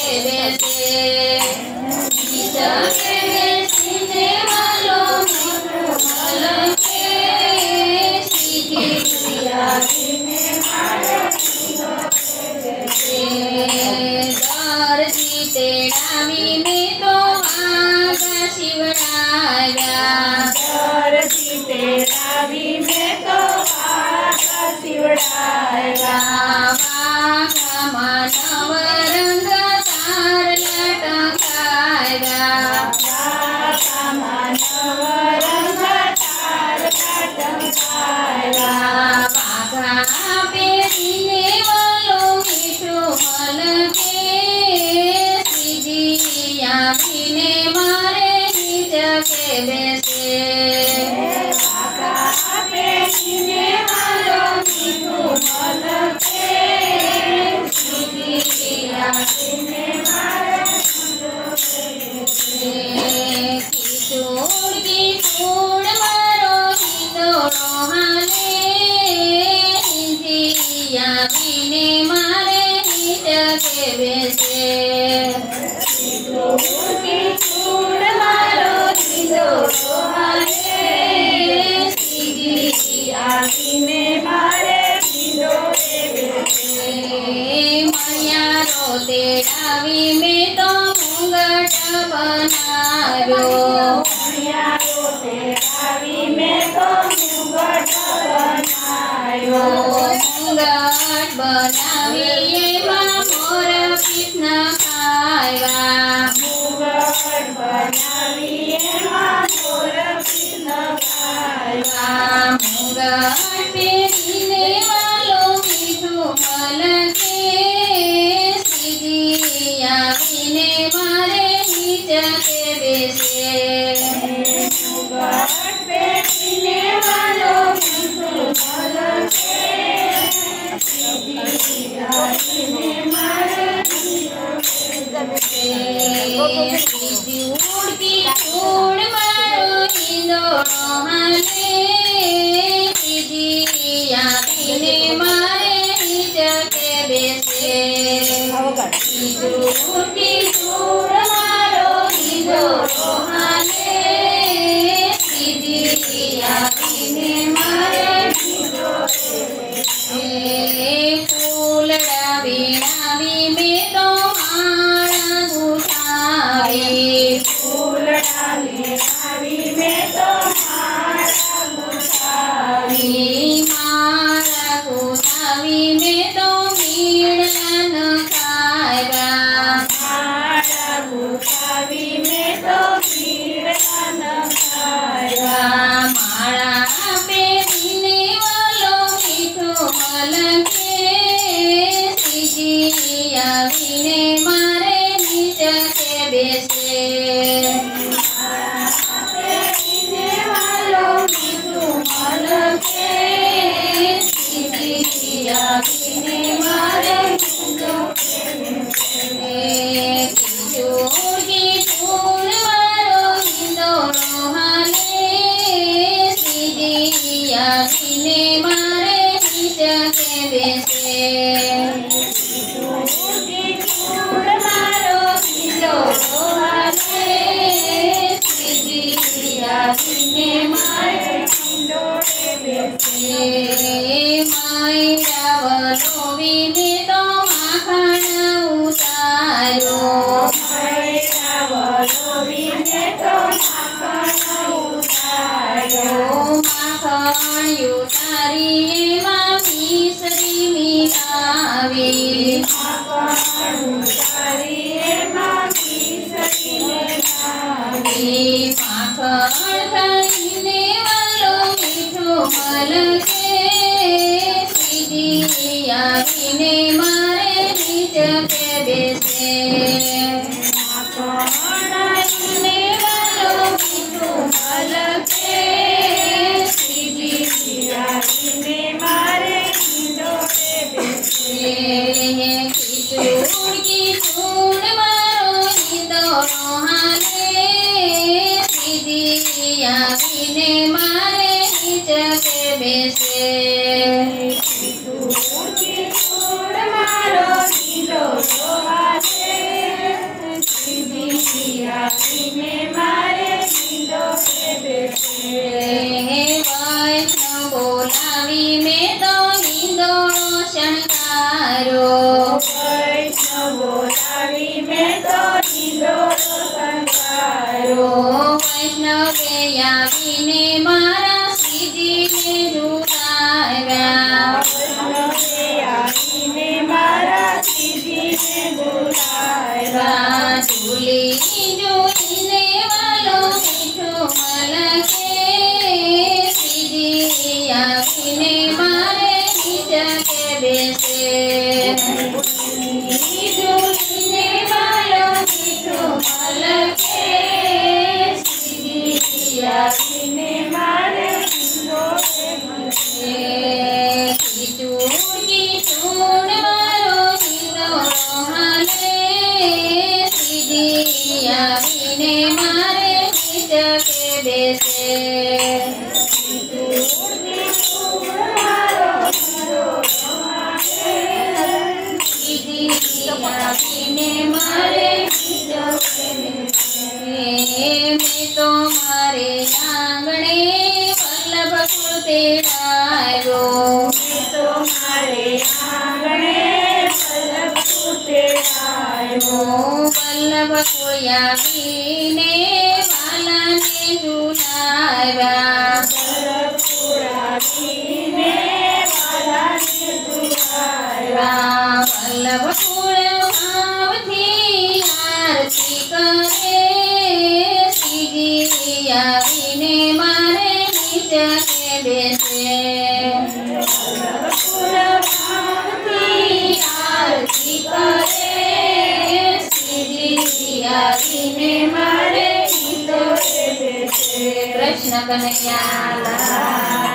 બેસે હિચકે બેસીને વાલો મીઠું મલકે સીધી આવીને મારે દરજી તેડાવીને તો આગા શિવડાવ્યા દરજી તેડાવીને તો આગા શિવડાવ્યા વાઘામાં નવરંગ તારલા ટંકાવ્યા વાઘામાં નવરંગ તારલા ટંકાવ્યા વાઘા પહેરીને વાલો મીઠું મલકે સીધી આવીને મારે હિચકે બેસે વાઘા પહેરીને વાલો મીઠું મલકે સીધી આવીને મારે કિશોર કિશોર મારો હિંદોળો હાલે હિંદી આવીને મારે હિચકે બેસે કિશોર મારો હિંદોળો હાલે સીધી આવીને મારે હિંદોળે બેસે મણિયારો તેડાવી મેં તો મુંગટ બનાવ્યો મણિયારો તેડાવી મેં તો મુગટ બનાવ્યો મુંગટ બનાવી એમાં મોર પીઠના ખાવ્યા મુગટ બનાવી એમાં મોર પીન ખાવ્યા મુંગટ પહેરીને વાલો મીઠું મલકે સીધી આવીને મારે હિચકે બેસે મુગટ પહેરીને વાલો મીઠું મલકે સીધી આવીને મારે સીધી ઉડતી ચૂડ મારો હિંદોળો હાલે સીધી આવીને મારે હિચકે બેસે ઉડતી ચૂડ મારો હિંદોળો હાલે સીધી આવીને મારે ફૂલડા વીણાવી મેં તો માળા ગુંથાવી ફૂલડા લેવાવી મેં તો માળા ગુંથાવી માળા ગુંથાવી મેં તો મીણલા નખાવ્યા માળા ગુંથાવી મેં તો મીણલા નખાવ્યા માળા પહેરીને વાલો મીઠું મલકે સીધી આવીને મારે હિચકે બેસે માળા પહેરીને વાલો મીઠું મલકે સીધી આવીને મારે હિંદોળે કિશોર કિશોર મારો હિંદોળો હાલે સીધી આવીને મારે હિચકે બેસે કિશોર મારો હિંદોળો હાલે સીધી આવીને મારે હિંદોળે બેસે માયરા વલોવીને તો માખણ ઉતાર્યો માયરા વલોવીને તો માખણ ઉતાર્યો માખણ ઉતારી એમાં મિસરી મિલાવી માખણ ઉતારી એમાં મિસરી મિલાવી માખણ ખાઈને વાલો મીઠું મલકે સીધી આવીને મારે હિચકે બેસે માખણ વાલો મીઠું મલકે સીધી આવીને મારે હિંદોળે બેસે કિશોર કિશોર મારો હિંદોળો હાલે સીધી આવીને મારે હિચકે બેસે કિશોર મારો હિંદોળો હાલે ધારો વૈષ્ણવો લાવી મેં તો હિંડોળો સંસારો વૈષ્ણવે આવીને મારા શ્રીજીને ઝુલાવ્યા વૈષ્ણવે આવીને મારા શ્રીજીને ઝુલાવ્યા ઝૂલી ઝૂલીને વાલો મીઠો મલકે શ્રીજી આવીને મારે નીચકે બેસે ઝૂલીને વાલો મીઠો મલકે શ્રીજી આવીને મારે હિંડોળે મળશે કીચુડ કીચુડ મારો હિંડોળો હાલે શ્રીજી આવીને મારે નીચકે બેસે શ્રીજી આવીને મારે નીચકે બેસે મેં તો મારે આંગણે વલ્લભ કુળ તેડાવ્યો તો મારે આંગણે વલ્લભ તેડાવ્યો વલ્લભ કુળ આવીને વાલાને ઝુલાવ્યા વલ્લભપુરાવીને વાલાને ઝુલાવ્યા વલ્લભ કુળ ભાવથી આરતી કરે શ્રીજી આવીને મારે નીચકે બેસે વલ્લભપુરભાવથી આરતી કરે શ્રીજી આવીને મારે નીચકે બેસે કૃષ્ણ કનૈયા લાલ